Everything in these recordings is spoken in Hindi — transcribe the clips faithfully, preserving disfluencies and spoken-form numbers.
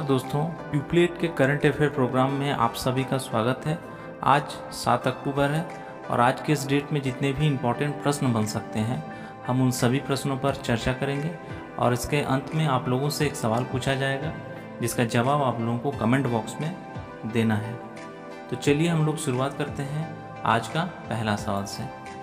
दोस्तों, प्यूपलेट के करंट अफेयर प्रोग्राम में आप सभी का स्वागत है। आज सात अक्टूबर है और आज के इस डेट में जितने भी इम्पोर्टेंट प्रश्न बन सकते हैं हम उन सभी प्रश्नों पर चर्चा करेंगे और इसके अंत में आप लोगों से एक सवाल पूछा जाएगा जिसका जवाब आप लोगों को कमेंट बॉक्स में देना है। तो चलिए हम लोग शुरुआत करते हैं आज का पहला सवाल से।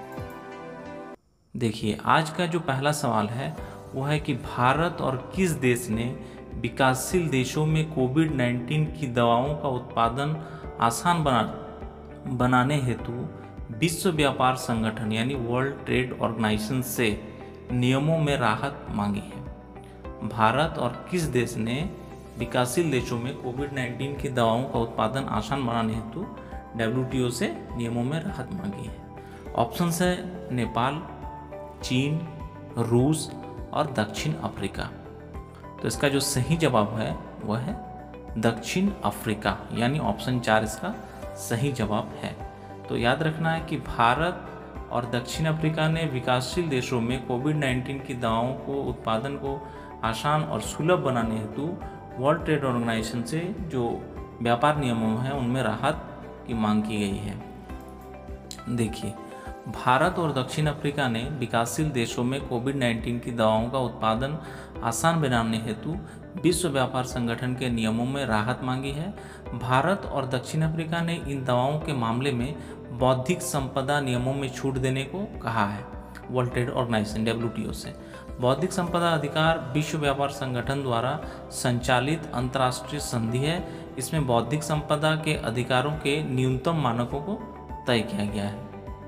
देखिए, आज का जो पहला सवाल है वो है कि भारत और किस देश ने विकासशील देशों में कोविड नाइन्टीन की दवाओं का उत्पादन आसान बना बनाने हेतु विश्व व्यापार संगठन यानी वर्ल्ड ट्रेड ऑर्गेनाइजेशन से नियमों में राहत मांगी है। भारत और किस देश ने विकासशील देशों में कोविड नाइन्टीन की दवाओं का उत्पादन आसान बनाने हेतु डब्ल्यू टी ओ से नियमों में राहत मांगी है। ऑप्शन है नेपाल, चीन, रूस और दक्षिण अफ्रीका। तो इसका जो सही जवाब है वह है दक्षिण अफ्रीका, यानी ऑप्शन चार इसका सही जवाब है। तो याद रखना है कि भारत और दक्षिण अफ्रीका ने विकासशील देशों में कोविड नाइन्टीन की दवाओं को उत्पादन को आसान और सुलभ बनाने हेतु वर्ल्ड ट्रेड ऑर्गेनाइजेशन से जो व्यापार नियमों हैं उनमें राहत की मांग की गई है। देखिए, भारत और दक्षिण अफ्रीका ने विकासशील देशों में कोविड नाइन्टीन की दवाओं का उत्पादन आसान बनाने हेतु विश्व व्यापार संगठन के नियमों में राहत मांगी है। भारत और दक्षिण अफ्रीका ने इन दवाओं के मामले में बौद्धिक संपदा नियमों में छूट देने को कहा है World Trade Organization W T O से। बौद्धिक संपदा अधिकार विश्व व्यापार संगठन द्वारा संचालित अंतर्राष्ट्रीय संधि है। इसमें बौद्धिक संपदा के अधिकारों के न्यूनतम मानकों को तय किया गया है।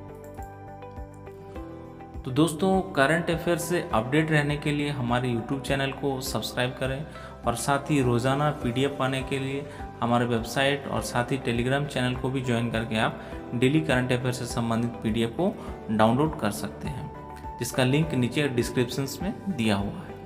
तो दोस्तों, करंट अफेयर से अपडेट रहने के लिए हमारे यूट्यूब चैनल को सब्सक्राइब करें और साथ ही रोज़ाना पीडीएफ पाने के लिए हमारे वेबसाइट और साथ ही टेलीग्राम चैनल को भी ज्वाइन करके आप डेली करंट अफेयर से संबंधित पीडीएफ को डाउनलोड कर सकते हैं, जिसका लिंक नीचे डिस्क्रिप्शन में दिया हुआ है।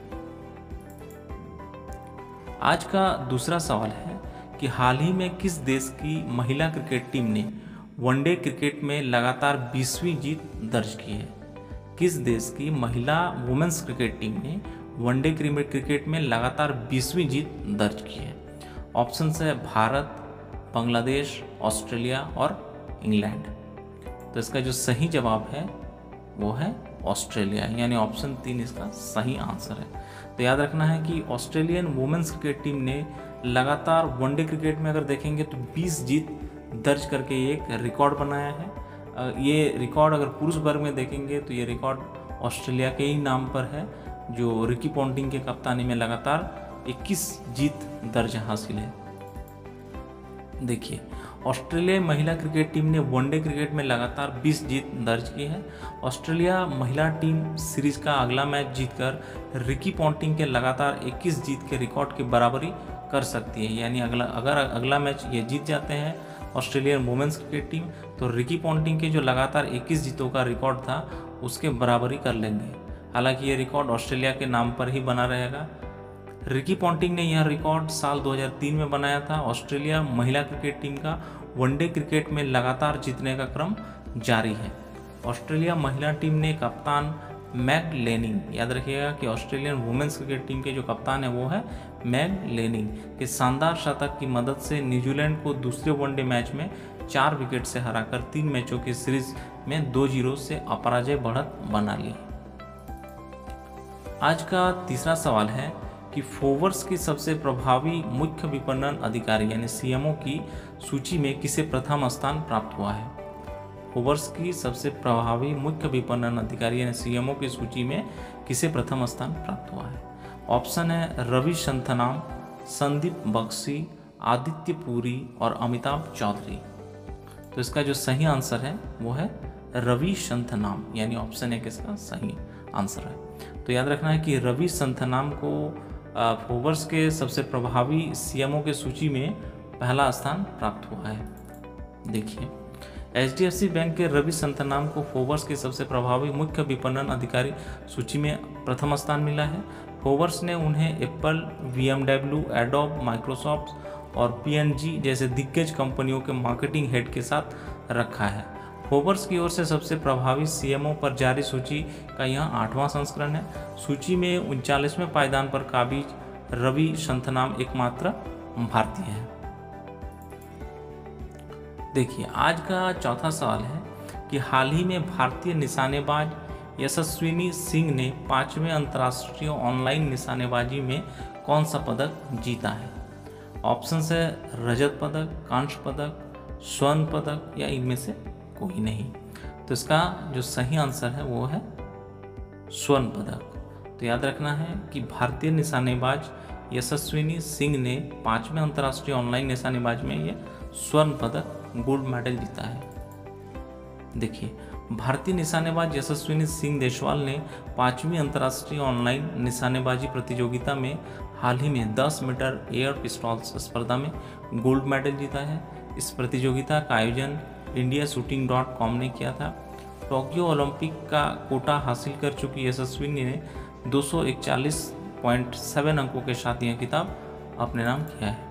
आज का दूसरा सवाल है कि हाल ही में किस देश की महिला क्रिकेट टीम ने वनडे क्रिकेट में लगातार बीसवीं जीत दर्ज की है। किस देश की महिला वुमेन्स क्रिकेट टीम ने वनडे क्रिकेट में लगातार बीसवीं जीत दर्ज की है। ऑप्शन है भारत, बांग्लादेश, ऑस्ट्रेलिया और इंग्लैंड। तो इसका जो सही जवाब है वो है ऑस्ट्रेलिया, यानी ऑप्शन तीन इसका सही आंसर है। तो याद रखना है कि ऑस्ट्रेलियन वुमेन्स क्रिकेट टीम ने लगातार वनडे क्रिकेट में अगर देखेंगे तो बीस जीत दर्ज करके एक रिकॉर्ड बनाया है। ये रिकॉर्ड अगर पुरुष वर्ग में देखेंगे तो ये रिकॉर्ड ऑस्ट्रेलिया के ही नाम पर है, जो रिकी पॉन्टिंग के कप्तानी में लगातार इक्कीस जीत दर्ज हासिल है। देखिए, ऑस्ट्रेलिया महिला क्रिकेट टीम ने वनडे क्रिकेट में लगातार बीस जीत दर्ज की है। ऑस्ट्रेलिया महिला टीम सीरीज का अगला मैच जीतकर रिकी पॉन्टिंग के लगातार इक्कीस जीत के रिकॉर्ड की बराबरी कर सकती है, यानी अगला अगर अगला मैच ये जीत जाते हैं ऑस्ट्रेलियन वुमेन्स क्रिकेट टीम तो रिकी पॉन्टिंग के जो लगातार इक्कीस जीतों का रिकॉर्ड था उसके बराबरी कर लेंगे। हालांकि ये रिकॉर्ड ऑस्ट्रेलिया के नाम पर ही बना रहेगा। रिकी पॉन्टिंग ने यह रिकॉर्ड साल दो हज़ार तीन में बनाया था। ऑस्ट्रेलिया महिला क्रिकेट टीम का वनडे क्रिकेट में लगातार जीतने का क्रम जारी है। ऑस्ट्रेलिया महिला टीम ने कप्तान मैग लेनिंग, याद रखिएगा कि ऑस्ट्रेलियन वुमेन्स क्रिकेट टीम के जो कप्तान है वो है मैग लेनिंग के शानदार शतक की मदद से न्यूजीलैंड को दूसरे वनडे मैच में चार विकेट से हराकर तीन मैचों की सीरीज में दो जीरो से अपराजय बढ़त बना ली। आज का तीसरा सवाल है कि फोर्ब्स की सबसे प्रभावी मुख्य विपणन अधिकारी यानी सी एम ओ की सूची में किसे प्रथम स्थान प्राप्त हुआ है। फोर्ब्स की सबसे प्रभावी मुख्य विपणन अधिकारी यानी सी एम ओ की सूची में किसे प्रथम स्थान प्राप्त हुआ है। ऑप्शन है रवि शंथनाम, संदीप बख्शी, आदित्य पुरी और अमिताभ चौधरी। तो इसका जो सही आंसर है वो है रवि शंथनाम, यानी ऑप्शन एक इसका सही आंसर है। तो याद रखना है कि रवि शंथनाम को फोर्ब्स के सबसे प्रभावी सी एम ओ के सूची में पहला स्थान प्राप्त हुआ है। देखिए, H D F C bank के रवि शंथनाम को फोर्ब्स के सबसे प्रभावी मुख्य विपणन अधिकारी सूची में प्रथम स्थान मिला है। फोर्ब्स ने उन्हें Apple, B M W, Adobe, Microsoft और पी एन जी जैसे दिग्गज कंपनियों के मार्केटिंग हेड के साथ रखा है। फोर्ब्स की ओर से सबसे प्रभावी सी एम ओ पर जारी सूची का यह आठवां संस्करण है। सूची में उनचालीसवें पायदान पर काबिज रवि शंथनाम एकमात्र भारतीय है। देखिए, आज का चौथा सवाल है कि हाल ही में भारतीय निशानेबाज यशस्विनी सिंह ने पांचवें अंतर्राष्ट्रीय ऑनलाइन निशानेबाजी में कौन सा पदक जीता है? ऑप्शन है रजत पदक, कांस्य पदक, स्वर्ण पदक या इनमें से कोई नहीं। तो इसका जो सही आंसर है वो है स्वर्ण पदक। तो याद रखना है कि भारतीय निशानेबाज यशस्विनी सिंह ने पांचवें अंतर्राष्ट्रीय ऑनलाइन निशानेबाजी में ये स्वर्ण पदक गोल्ड मेडल जीता है। देखिए, भारतीय निशानेबाज यशस्विनी सिंह देशवाल ने पांचवीं अंतर्राष्ट्रीय ऑनलाइन निशानेबाजी प्रतियोगिता में हाल ही में दस मीटर एयर पिस्टॉल्स स्पर्धा में गोल्ड मेडल जीता है। इस प्रतियोगिता का आयोजन इंडिया शूटिंग डॉट कॉम ने किया था। टोक्यो ओलंपिक का कोटा हासिल कर चुकी यशस्विनी ने दो सौ इकतालीस पॉइंट सात अंकों के साथ यह खिताब अपने नाम किया है।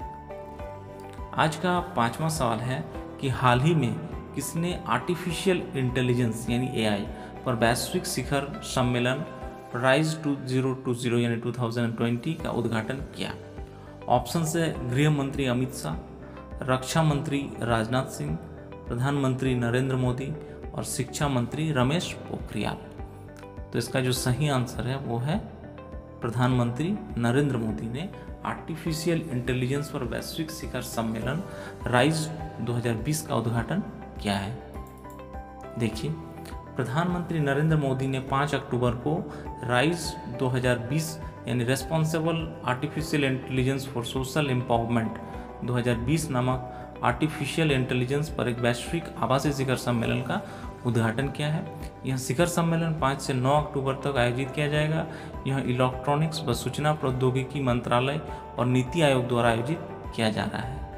आज का पांचवा सवाल है कि हाल ही में किसने आर्टिफिशियल इंटेलिजेंस यानी ए आई पर वैश्विक शिखर सम्मेलन rise two zero two zero यानी टू थाउजेंड ट्वेंटी का उद्घाटन किया? ऑप्शन से गृह मंत्री अमित शाह, रक्षा मंत्री राजनाथ सिंह, प्रधानमंत्री नरेंद्र मोदी और शिक्षा मंत्री रमेश पोखरियाल। तो इसका जो सही आंसर है वो है प्रधानमंत्री नरेंद्र मोदी ने आर्टिफिशियल इंटेलिजेंस पर वैश्विक शिखर सम्मेलन राइज दो हज़ार बीस का उद्घाटन किया है। देखिए, प्रधानमंत्री नरेंद्र मोदी ने पाँच अक्टूबर को राइज दो हज़ार बीस यानी responsible artificial intelligence for social empowerment दो हज़ार बीस नामक आर्टिफिशियल इंटेलिजेंस पर एक वैश्विक आभासी शिखर सम्मेलन का उद्घाटन किया है। यह शिखर सम्मेलन पाँच से नौ अक्टूबर तक आयोजित किया जाएगा। यह इलेक्ट्रॉनिक्स व सूचना प्रौद्योगिकी मंत्रालय और नीति आयोग द्वारा आयोजित किया जा रहा है।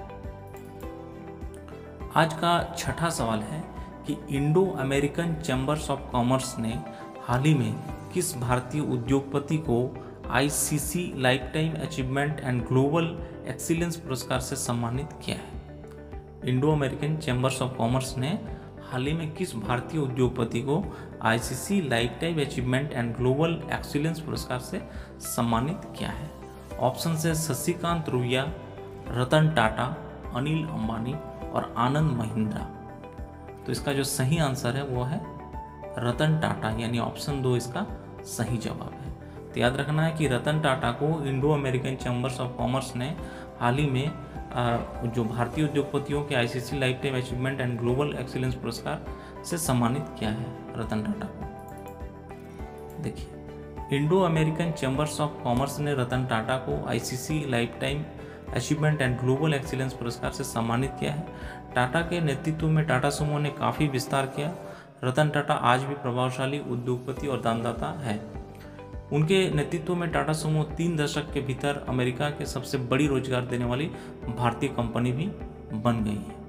आज का छठा सवाल है कि Indo American Chambers of Commerce ने हाल ही में किस भारतीय उद्योगपति को I C C lifetime achievement and global excellence पुरस्कार से सम्मानित किया है? Indo American Chambers of Commerce ने हाल ही में किस भारतीय उद्योगपति को I C C lifetime achievement and global excellence पुरस्कार से सम्मानित किया है? ऑप्शन से शशिकांत रुइया, रतन टाटा, अनिल अंबानी और आनंद महिंद्रा। तो इसका जो सही आंसर है वो है रतन टाटा यानी ऑप्शन दो इसका सही जवाब है। तो याद रखना है कि रतन टाटा को Indo American Chambers of Commerce ने हाल ही में जो भारतीय उद्योगपतियों के I C C lifetime achievement and global excellence पुरस्कार से सम्मानित किया है रतन टाटा को। देखिए, Indo American Chambers of Commerce ने रतन टाटा को I C C lifetime achievement and global excellence पुरस्कार से सम्मानित किया है। टाटा के नेतृत्व में टाटा समूह ने काफ़ी विस्तार किया। रतन टाटा आज भी प्रभावशाली उद्योगपति और दानदाता है। उनके नेतृत्व में टाटा समूह तीन दशक के भीतर अमेरिका के सबसे बड़ी रोजगार देने वाली भारतीय कंपनी भी बन गई है।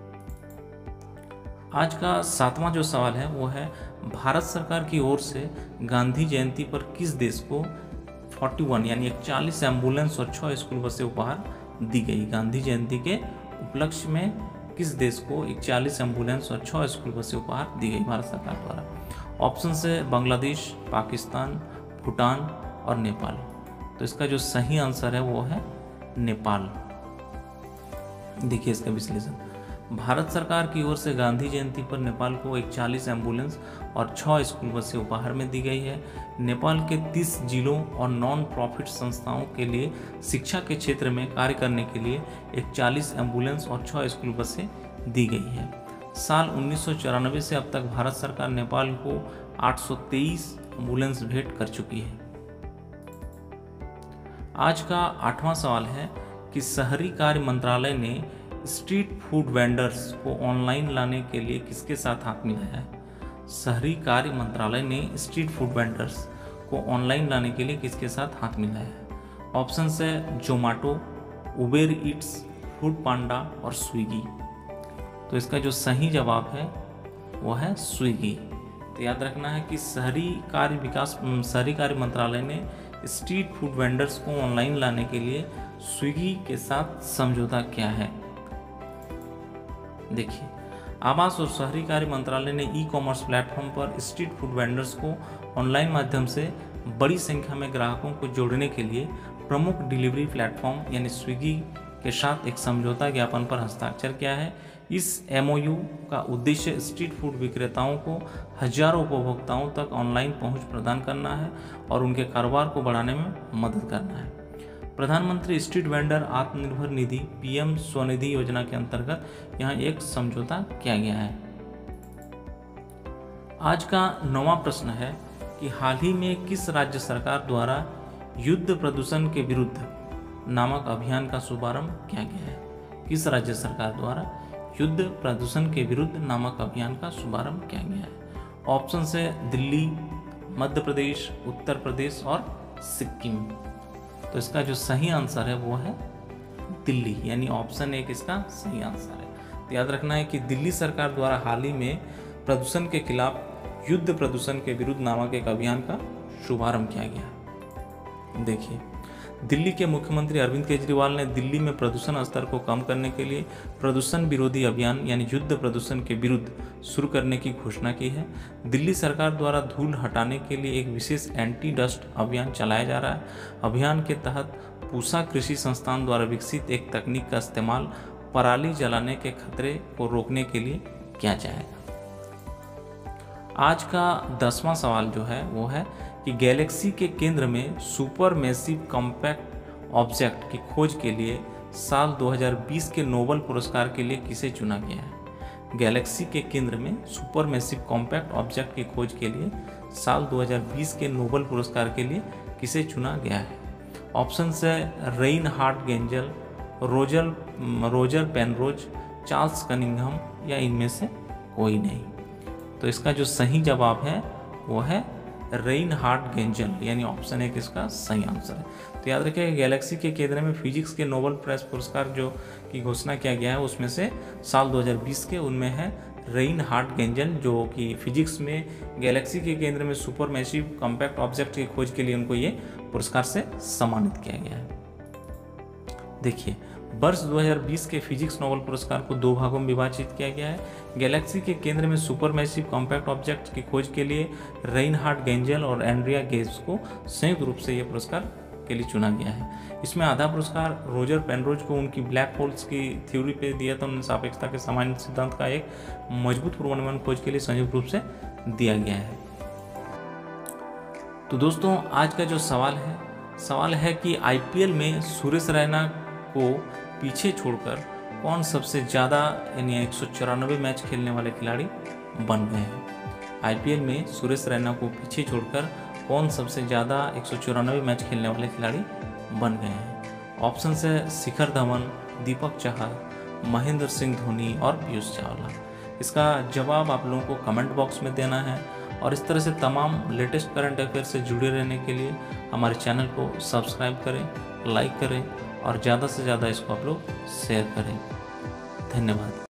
आज का सातवां जो सवाल है वो है भारत सरकार की ओर से गांधी जयंती पर किस देश को इकतालीस यानी इकतालीस एम्बुलेंस और छह स्कूल बसें उपहार दी गई? गांधी जयंती के उपलक्ष्य में किस देश को इकतालीस एम्बुलेंस और छह स्कूल बसें उपहार दी गई भारत सरकार द्वारा? ऑप्शन से बांग्लादेश, पाकिस्तान, भूटान और नेपाल। तो इसका जो सही आंसर है वो है नेपाल। देखिए इसका विश्लेषण, भारत सरकार की ओर से गांधी जयंती पर नेपाल को इकतालीस एम्बुलेंस और छह स्कूल बसें उपहार में दी गई है। नेपाल के तीस जिलों और नॉन प्रॉफिट संस्थाओं के लिए शिक्षा के क्षेत्र में कार्य करने के लिए इकतालीस एम्बुलेंस और छह स्कूल बसें दी गई है। साल उन्नीस सौ चौरानवे से अब तक भारत सरकार नेपाल को आठ सौ तेईस एम्बुलेंस भेंट कर चुकी है। आज का आठवां सवाल है कि शहरी कार्य मंत्रालय ने स्ट्रीट फूड वेंडर्स को ऑनलाइन लाने के लिए किसके साथ हाथ मिलाया है? शहरी कार्य मंत्रालय ने स्ट्रीट फूड वेंडर्स को ऑनलाइन लाने के लिए किसके साथ हाथ मिलाया है? ऑप्शन है Zomato, Uber Eats, Foodpanda और स्विगी। तो इसका जो सही जवाब है वो है स्विगी। तो याद रखना है कि शहरी कार्य विकास शहरी कार्य मंत्रालय ने स्ट्रीट फूड वेंडर्स को ऑनलाइन लाने के लिए स्विगी के साथ समझौता किया है। देखिए, आवास और शहरी कार्य मंत्रालय ने ई कॉमर्स प्लेटफॉर्म पर स्ट्रीट फूड वेंडर्स को ऑनलाइन माध्यम से बड़ी संख्या में ग्राहकों को जोड़ने के लिए प्रमुख डिलीवरी प्लेटफॉर्म यानी स्विगी के साथ एक समझौता ज्ञापन पर हस्ताक्षर किया है। इस एमओयू का उद्देश्य स्ट्रीट फूड विक्रेताओं को हजारों उपभोक्ताओं तक ऑनलाइन पहुंच प्रदान करना है और उनके कारोबार को बढ़ाने में मदद करना है। प्रधानमंत्री street vendor Atmanirbhar Nidhi PM Svanidhi योजना के अंतर्गत यहाँ एक समझौता किया गया है। आज का नौवां प्रश्न है कि हाल ही में किस राज्य सरकार द्वारा युद्ध प्रदूषण के विरुद्ध नामक अभियान का शुभारंभ किया गया है। किस राज्य सरकार द्वारा युद्ध प्रदूषण के विरुद्ध नामक अभियान का शुभारंभ किया गया है। ऑप्शन से दिल्ली, मध्य प्रदेश, उत्तर प्रदेश और सिक्किम। तो इसका जो सही आंसर है वो है दिल्ली, यानी ऑप्शन एक इसका सही आंसर है। तो याद रखना है कि दिल्ली सरकार द्वारा हाल ही में प्रदूषण के खिलाफ युद्ध प्रदूषण के विरुद्ध नामक एक अभियान का शुभारंभ किया गया। देखिए, दिल्ली के मुख्यमंत्री अरविंद केजरीवाल ने दिल्ली में प्रदूषण स्तर को कम करने के लिए प्रदूषण विरोधी अभियान यानी युद्ध प्रदूषण के विरुद्ध शुरू करने की घोषणा की है। दिल्ली सरकार द्वारा धूल हटाने के लिए एक विशेष एंटी डस्ट अभियान चलाया जा रहा है। अभियान के तहत पूसा कृषि संस्थान द्वारा विकसित एक तकनीक का इस्तेमाल पराली जलाने के खतरे को रोकने के लिए किया जाएगा। आज का दसवां सवाल जो है वो है कि गैलेक्सी के केंद्र में सुपर मैसिव कॉम्पैक्ट ऑब्जेक्ट की खोज के लिए साल दो हज़ार बीस के नोबेल पुरस्कार के लिए किसे चुना गया है। गैलेक्सी के केंद्र में सुपर मैसिव कॉम्पैक्ट ऑब्जेक्ट की खोज के लिए साल दो हज़ार बीस के नोबेल पुरस्कार के लिए किसे चुना गया है। ऑप्शन है Reinhard Genzel, Roger Roger Penrose, Charles Cunningham या इनमें से कोई नहीं। तो इसका जो सही जवाब है वो है रेइनहार्ड गेंजल, यानी ऑप्शन एक इसका सही आंसर है। तो याद रखिए, गैलेक्सी के केंद्र में फिजिक्स के नोबेल प्राइज पुरस्कार जो की घोषणा किया गया है उसमें से साल दो हज़ार बीस के उनमें है रेइनहार्ड गेंजल, जो कि फिजिक्स में गैलेक्सी के केंद्र में सुपर मैसिव कॉम्पैक्ट ऑब्जेक्ट की खोज के लिए उनको ये पुरस्कार से सम्मानित किया गया है। देखिए, वर्ष दो हज़ार बीस के फिजिक्स नोबेल पुरस्कार को दो भागों में विभाजित किया गया है। गैलेक्सी के केंद्र में सुपर मैसिव कॉम्पैक्ट ऑब्जेक्ट की खोज के लिए रेइनहार्ड गेंजल और एंड्रिया गेज को संयुक्त रूप से यह पुरस्कार के लिए चुना गया है। इसमें आधा पुरस्कार रोजर पेनरोज को उनकी ब्लैक होल्स की थ्योरी पे दिया था। उन्होंने सापेक्षता के सामान्य सिद्धांत का एक मजबूत पूर्वानुमान खोज के लिए संयुक्त रूप से दिया गया है। तो दोस्तों, आज का जो सवाल है सवाल है कि आईपीएल में सुरेश रैना को पीछे छोड़कर कौन सबसे ज़्यादा यानी एक सौ चौरानवे मैच खेलने वाले खिलाड़ी बन गए हैं। आईपीएल में सुरेश रैना को पीछे छोड़कर कौन सबसे ज़्यादा एक सौ चौरानवे मैच खेलने वाले खिलाड़ी बन गए हैं। ऑप्शन है शिखर धवन, दीपक चहर, महेंद्र सिंह धोनी और पीयूष चावला। इसका जवाब आप लोगों को कमेंट बॉक्स में देना है और इस तरह से तमाम लेटेस्ट करंट अफेयर से जुड़े रहने के लिए हमारे चैनल को सब्सक्राइब करें, लाइक करें और ज़्यादा से ज़्यादा इसको आप लोग शेयर करें। धन्यवाद।